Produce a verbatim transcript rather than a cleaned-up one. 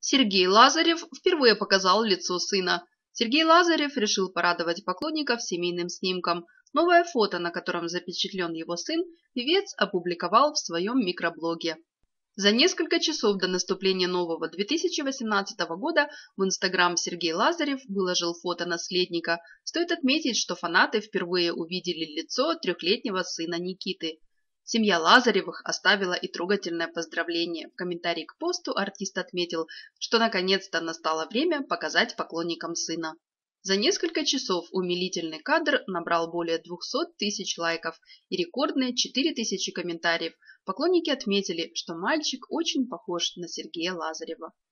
Сергей Лазарев впервые показал лицо сына. Сергей Лазарев решил порадовать поклонников семейным снимком. Новое фото, на котором запечатлен его сын, певец опубликовал в своем микроблоге. За несколько часов до наступления нового две тысячи восемнадцатого года в Инстаграм Сергей Лазарев выложил фото наследника. Стоит отметить, что фанаты впервые увидели лицо трехлетнего сына Никиты. Семья Лазаревых оставила и трогательное поздравление. В комментарии к посту артист отметил, что наконец-то настало время показать поклонникам сына. За несколько часов умилительный кадр набрал более двухсот тысяч лайков и рекордные четыре тысячи комментариев. Поклонники отметили, что мальчик очень похож на Сергея Лазарева.